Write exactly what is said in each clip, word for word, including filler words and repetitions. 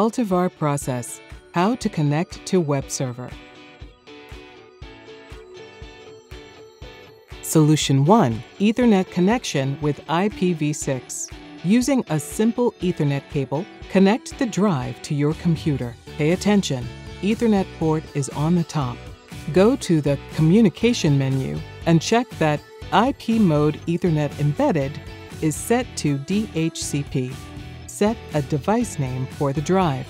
Altivar Process: How to connect to Webserver. Solution one. Ethernet connection with I P v six. Using a simple Ethernet cable, connect the drive to your computer. Pay attention, Ethernet port is on the top. Go to the Communication menu and check that I P mode Ethernet embedded is set to D H C P. Set a device name for the drive.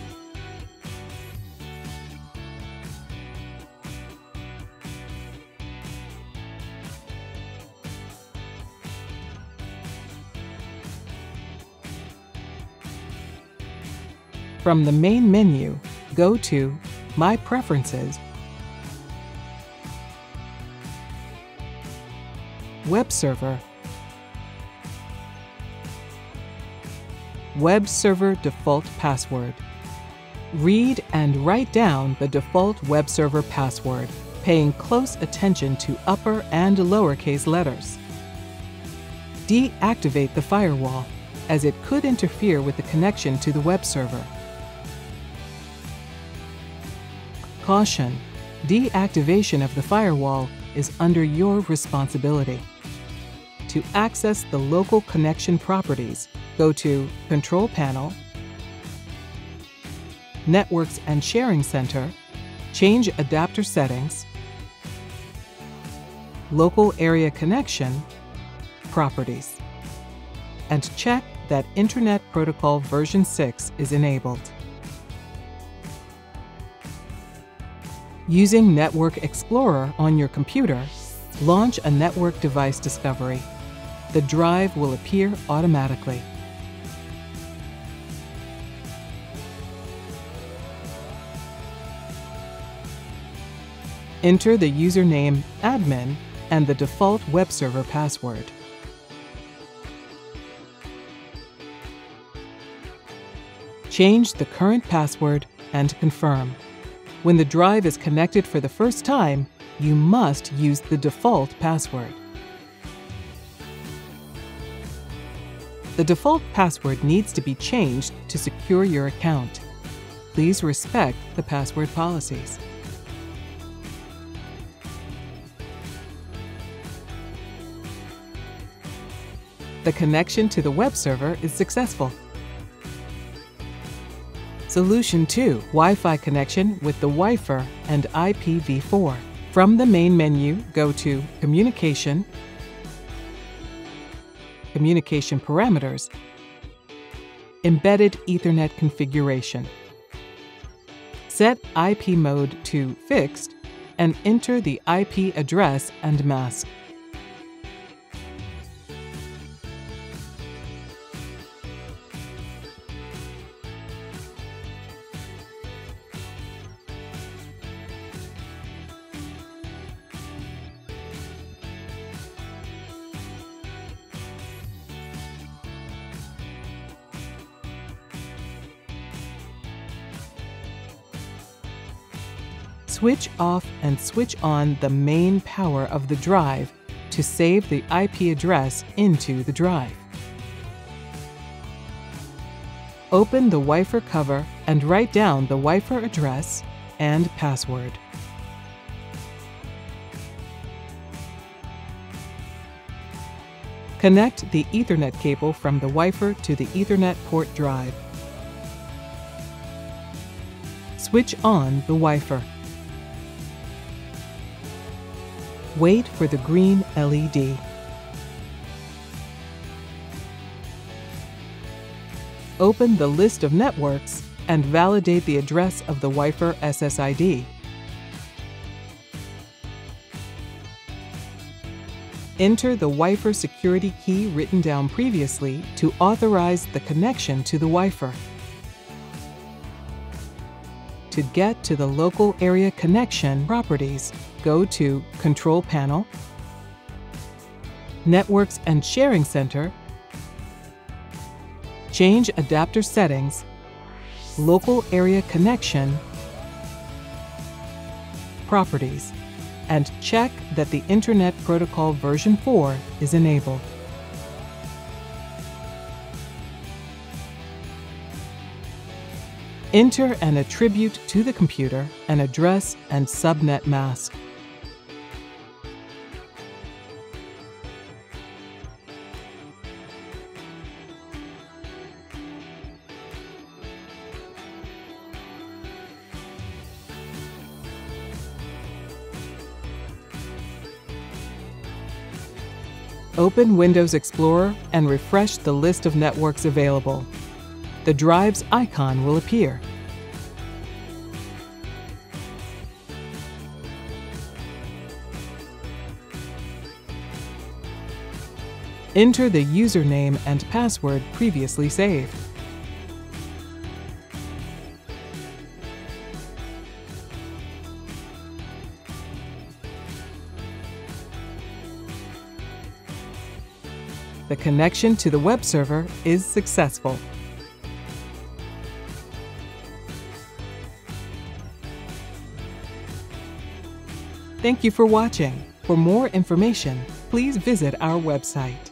From the main menu, go to My Preferences, Webserver, Webserver default password. Read and write down the default Webserver password, paying close attention to upper and lowercase letters. Deactivate the firewall, as it could interfere with the connection to the Webserver. Caution: deactivation of the firewall is under your responsibility. To access the local connection properties, go to Control Panel, Networks and Sharing Center, change adapter settings, Local Area Connection, Properties, and check that Internet Protocol version six is enabled. Using Network Explorer on your computer, launch a network device discovery. The drive will appear automatically. Enter the username admin and the default Webserver password. Change the current password and confirm. When the drive is connected for the first time, you must use the default password. The default password needs to be changed to secure your account. Please respect the password policies. The connection to the Webserver is successful. Solution two. Wi-Fi connection with the Wifi and I P v four. From the main menu, go to Communication, Communication Parameters, Embedded Ethernet Configuration. Set I P mode to Fixed and enter the I P address and mask. Switch off and switch on the main power of the drive to save the I P address into the drive. Open the Wifi cover and write down the Wifi address and password. Connect the Ethernet cable from the Wifi to the Ethernet port drive. Switch on the Wifi. Wait for the green L E D. Open the list of networks and validate the address of the Wifi S S I D. Enter the Wifi security key written down previously to authorize the connection to the Wifi. To get to the local area connection properties, go to Control Panel, Networks and Sharing Center, change adapter settings, Local Area Connection, Properties, and check that the Internet Protocol version four is enabled. Enter and attribute to the computer an address and subnet mask. Open Windows Explorer and refresh the list of networks available. The drive's icon will appear. Enter the username and password previously saved. The connection to the web server is successful. Thank you for watching. For more information, please visit our website.